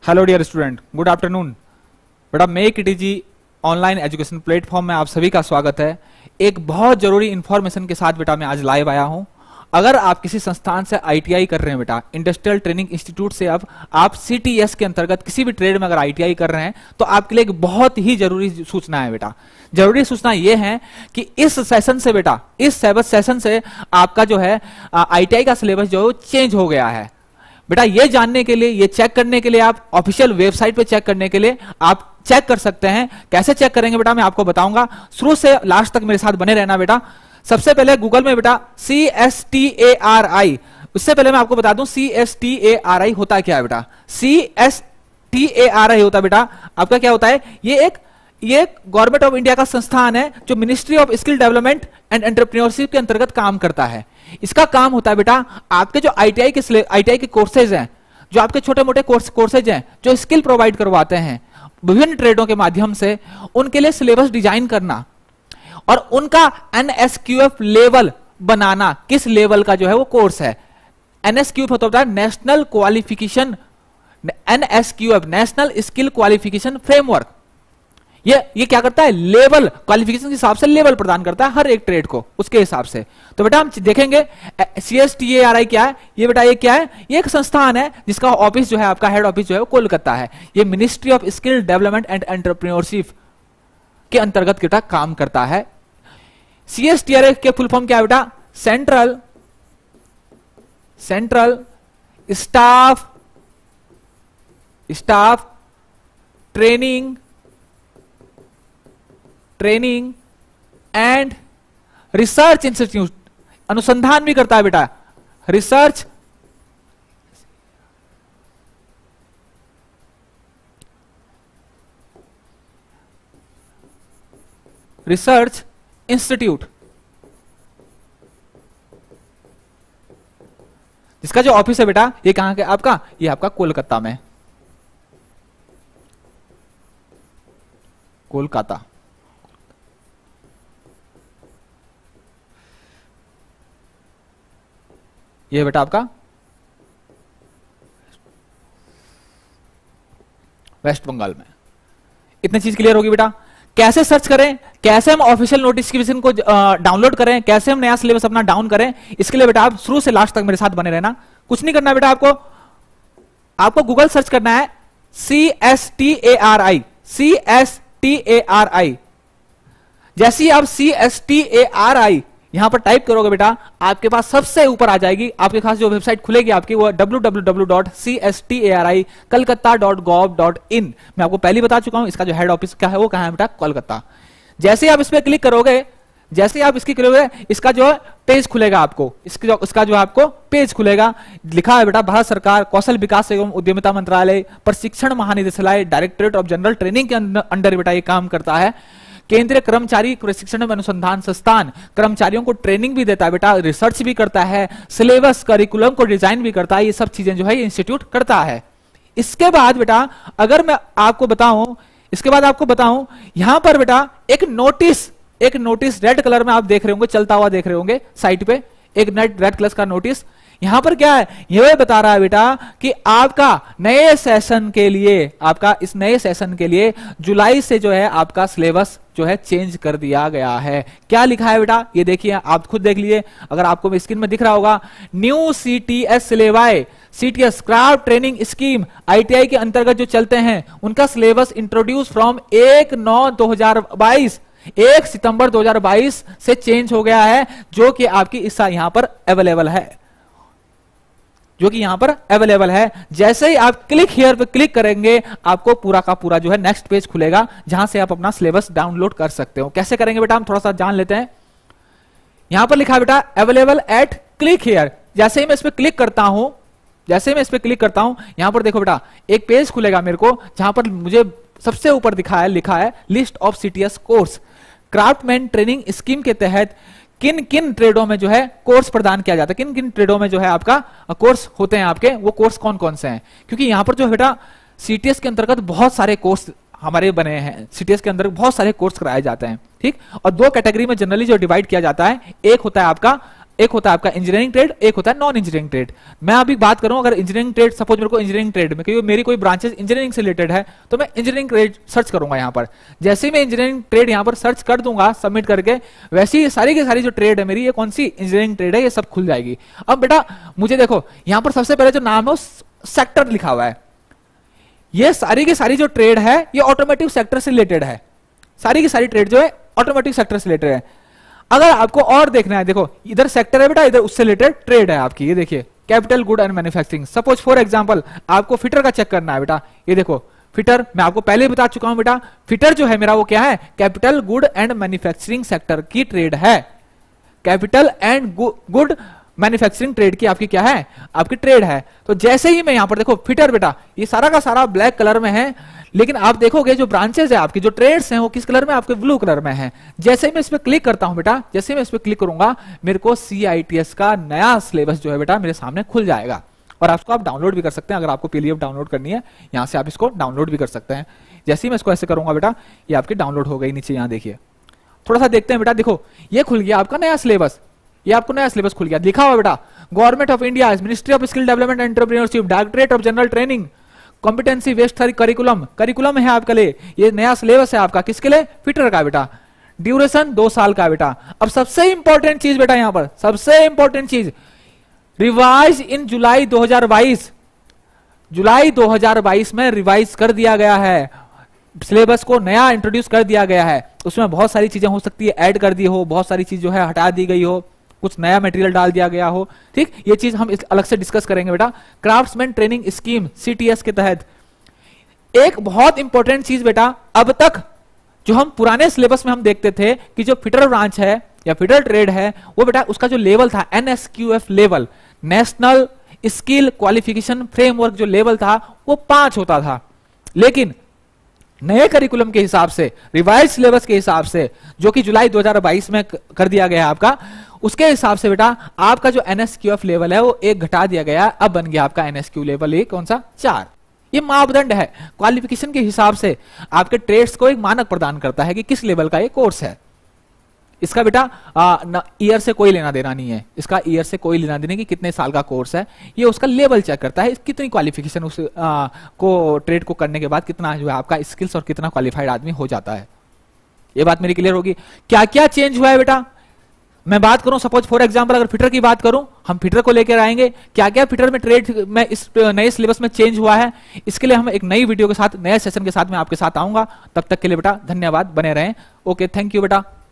Hello dear student, good afternoon. बेटा make it easy online education platform में आप सभी का स्वागत है। एक बहुत जरूरी इंफॉर्मेशन के साथ बेटा मैं आज लाइव आया हूं। अगर आप किसी संस्थान से आईटीआई कर रहे हैं बेटा, इंडस्ट्रियल ट्रेनिंग इंस्टीट्यूट से, अब आप सीटीएस के अंतर्गत किसी भी ट्रेड में अगर आईटीआई कर रहे हैं तो आपके लिए एक बहुत ही जरूरी सूचना है बेटा। जरूरी सूचना यह है कि इस सेशन से बेटा, इस सिलेबस सेशन से आपका जो है आईटीआई का सिलेबस जो है वो चेंज हो गया है बेटा। ये जानने के लिए, ये चेक करने के लिए, आप ऑफिशियल वेबसाइट पे चेक करने के लिए आप चेक कर सकते हैं। कैसे चेक करेंगे बेटा मैं आपको बताऊंगा, शुरू से लास्ट तक मेरे साथ बने रहना बेटा। सबसे पहले गूगल में बेटा CSTARI, उससे पहले मैं आपको बता दूं CSTARI होता क्या है बेटा। CSTARI होता बेटा आपका क्या होता है, ये गवर्नमेंट ऑफ इंडिया का संस्थान है जो ministry of skill development and entrepreneurship के अंतर्गत काम करता है। इसका काम होता है बेटा, आपके जो आईटीआई के कोर्सेज हैं, जो आपके छोटे मोटे कोर्सेज हैं, जो स्किल प्रोवाइड करवाते हैं विभिन्न ट्रेडों के माध्यम से, उनके लिए सिलेबस डिजाइन करना और उनका NSQF लेवल बनाना। किस लेवल का जो है वो कोर्स है, NSQF होता है national qualification, NSQF national skill qualification framework. ये क्या करता है, लेवल क्वालिफिकेशन के हिसाब से लेवल प्रदान करता है हर एक ट्रेड को उसके हिसाब से। तो बेटा हम देखेंगे CSTARI क्या है। ये बेटा ये क्या है, ये एक संस्थान है जिसका ऑफिस जो है, आपका हेड ऑफिस जो है वो कोलकाता है। ये ministry of skill development and entrepreneurship के अंतर्गत बेटा काम करता है। CSTARI के फुल फॉर्म क्या है बेटा, central staff training and research institute. अनुसंधान भी करता है बेटा, रिसर्च इंस्टीट्यूट, जिसका जो ऑफिस है बेटा ये कहां का आपका, ये आपका कोलकाता में, कोलकाता। ये बेटा आपका वेस्ट बंगाल में। इतनी चीज क्लियर होगी बेटा। कैसे सर्च करें, कैसे हम ऑफिशियल नोटिफिकेशन को डाउनलोड करें, कैसे हम नया सिलेबस अपना डाउन करें, इसके लिए बेटा आप शुरू से लास्ट तक मेरे साथ बने रहना। कुछ नहीं करना बेटा, आपको गूगल सर्च करना है CSTARI। जैसे ही आप CSTARI यहां पर टाइप करोगे बेटा, आपके पास सबसे ऊपर आ जाएगी, आपके पास जो वेबसाइट खुलेगी आपकी वो www.CSTARI-Kolkata.gov.in। मैं आपको पहले बता चुका हूं इसका जो हेड ऑफिस क्या है वो कहां है बेटा, कोलकाता। जैसे ही आप इस पर क्लिक करोगे, जैसे ही आप इसकी करोगे, इसका जो पेज खुलेगा आपको, इसका जो आपको पेज खुलेगा, लिखा है बेटा भारत सरकार कौशल विकास एवं उद्यमिता मंत्रालय प्रशिक्षण महानिदेशालय डायरेक्टरेट ऑफ जनरल ट्रेनिंग के अंडर बेटा ये काम करता है। केंद्रीय कर्मचारी प्रशिक्षण एवं अनुसंधान संस्थान कर्मचारियों को ट्रेनिंग भी देता है बेटा, रिसर्च भी करता है, सिलेबस करिकुलम को डिजाइन भी करता है। ये सब चीजें जो है ये इंस्टीट्यूट करता है। इसके बाद बेटा अगर मैं आपको बताऊं, यहां पर बेटा एक नोटिस रेड कलर में आप देख रहे होंगे, चलता हुआ देख रहे होंगे साइट पे, एक रेड कलर का नोटिस। यहां पर क्या है, यह बता रहा है बेटा कि आपका नए सेशन के लिए, आपका इस नए सेशन के लिए जुलाई से जो है आपका सिलेबस जो है चेंज कर दिया गया है। क्या लिखा है बेटा ये देखिए, आप खुद देख लिए, अगर आपको स्क्रीन में दिख रहा होगा, new CTS syllabi, CTS craft training scheme ITI के अंतर्गत जो चलते हैं उनका सिलेबस इंट्रोड्यूस फ्रॉम 1/9/2022, 1 सितंबर 2022 से चेंज हो गया है, जो कि आपकी इस यहां पर अवेलेबल है, जैसे ही आप क्लिक हियर पे क्लिक करेंगे, आपको पूरा का पूरा जो है नेक्स्ट पेज खुलेगा, जहां से आप अपना सिलेबस डाउनलोड कर सकते हो। कैसे करेंगे बेटा हम थोड़ा सा जान लेते हैं। यहां पर लिखा है बेटा अवेलेबल एट क्लिक हियर। जैसे ही मैं इस पे क्लिक करता हूं, यहां पर देखो बेटा एक पेज खुलेगा मेरे को, जहां पर मुझे सबसे ऊपर लिखा है list of CTS course. Craftsman training scheme के तहत किन किन ट्रेडों में जो है कोर्स प्रदान किया जाता है, किन किन ट्रेडों में जो है आपका कोर्स होते हैं आपके, वो कोर्स कौन कौन से हैं। क्योंकि यहां पर जो बेटा CTS के अंतर्गत बहुत सारे कोर्स हमारे बने हैं, CTS के अंदर बहुत सारे कोर्स कराए जाते हैं, ठीक। और दो कैटेगरी में जनरली जो डिवाइड किया जाता है, एक होता है आपका एक होता है आपका इंजीनियरिंग ट्रेड, एक होता है नॉन इंजीनियरिंग ट्रेड। मैं अभी बात करूं अगर इंजीनियरिंग ट्रेड, सपोज मेरे को इंजीनियरिंग ट्रेड में, क्योंकि मेरी कोई ब्रांचेस इंजीनियरिंग से रिलेटेड है, तो मैं इंजीनियरिंग ट्रेड सर्च करूंगा यहां पर। जैसे ही मैं इंजीनियरिंग ट्रेड यहां पर सर्च कर दूंगा सबमिट करके, वैसे ही सारी की सारी जो ट्रेड है मेरी, ये कौन सी इंजीनियरिंग ट्रेड है, ये सब खुल जाएगी। अब बेटा मुझे देखो यहां पर सबसे पहले जो नाम है वो सेक्टर लिखा हुआ है। ये सारी की सारी जो ट्रेड है ये ऑटोमोटिव सेक्टर से रिलेटेड है, सारी की सारी ट्रेड जो है ऑटोमोटिव सेक्टर से रिलेटेड है। अगर आपको और देखना है, देखो इधर सेक्टर है बेटा, इधर उससे रिलेटेड ट्रेड है आपकी, ये देखिए capital good and manufacturing. Suppose for example आपको फिटर का चेक करना है बेटा, ये देखो फिटर, मैं आपको पहले ही बता चुका हूं बेटा, फिटर जो है मेरा वो क्या है, capital good and manufacturing sector की ट्रेड है। Capital and good manufacturing trade की आपकी क्या है, आपकी ट्रेड है। तो जैसे ही मैं यहां पर देखो फिटर बेटा, ये सारा का सारा ब्लैक कलर में है, लेकिन आप देखोगे जो ब्रांचेस है आपकी, जो ट्रेड्स हैं वो किस कलर में, आपके ब्लू कलर में है। जैसे ही मैं इस पर क्लिक करता हूं बेटा, जैसे ही मैं इस पर क्लिक करूंगा, मेरे को CITS का नया सिलेबस जो है बेटा मेरे सामने खुल जाएगा, और आपको आप डाउनलोड भी कर सकते हैं। अगर आपको PDF डाउनलोड करनी है, यहां से आप इसको डाउनलोड भी कर सकते हैं। जैसे ही मैं इसको ऐसे करूंगा बेटा, ये आपकी डाउनलोड हो गई नीचे, यहां देखिए। थोड़ा सा देखते हैं बेटा, देखो ये खुल गया आपका नया सिलेबस, ये आपको नया सिलेबस खुल गया, लिखा हुआ बेटा government of India, ministry of skill development and entrepreneurship, directorate of general training, competency based curriculum, curriculum है आपके लिए, ये नया सिलेबस है आपका, किसके लिए, फिटर का बेटा। ड्यूरेशन 2 साल का बेटा। अब सबसे इंपॉर्टेंट चीज बेटा, यहां पर सबसे इंपॉर्टेंट चीज, रिवाइज इन जुलाई 2022, जुलाई 2022 में रिवाइज कर दिया गया है, सिलेबस को नया इंट्रोड्यूस कर दिया गया है। उसमें बहुत सारी चीजें हो सकती है ऐड कर दी हो, बहुत सारी चीज जो है हटा दी गई हो, कुछ नया मटेरियल डाल दिया गया हो, ठीक, ये चीज हम अलग से डिस्कस करेंगे बेटा। क्राफ्ट्समैन ट्रेनिंग स्कीम CTS के तहत एक बहुत इंपॉर्टेंट चीज बेटा, अब तक जो हम पुराने सिलेबस में हम देखते थे कि जो फिटर ब्रांच है या फिटर ट्रेड है, वो बेटा उसका जो लेवल था NSQF level, national skill qualification framework जो लेवल था वो 5 होता था। लेकिन नए करिकुलम के हिसाब से, रिवाइज सिलेबस के हिसाब से, जो कि जुलाई 2022 में कर दिया गया है आपका, उसके हिसाब से बेटा आपका जो NSQF लेवल है वो 1 घटा दिया गया, अब बन गया आपका NSQ लेवल कौन सा, 4। ये मापदंड है, क्वालिफिकेशन के हिसाब से आपके ट्रेड्स को एक मानक प्रदान करता है कि किस लेवल का ये कोर्स है। इसका बेटा ईयर से कोई लेना देना नहीं है, इसका ईयर से कोई लेना देना कि कितने साल का कोर्स है, ये उसका लेवल चेक करता है, कितनी क्वालिफिकेशन उस को ट्रेड को करने के बाद कितना जो है आपका स्किल्स और कितना क्वालिफाइड आदमी हो जाता है। ये बात मेरी क्लियर होगी। क्या क्या चेंज हुआ है बेटा, मैं बात करूं सपोज फॉर एग्जांपल, अगर फिटर की बात करूं, हम फिटर को लेकर आएंगे, क्या क्या फिटर में ट्रेड में इस नए सिलेबस में चेंज हुआ है, इसके लिए हम एक नई वीडियो के साथ, नए सेशन के साथ मैं आपके साथ आऊंगा। तब तक के लिए बेटा धन्यवाद, बने रहें। ओके, थैंक यू बेटा।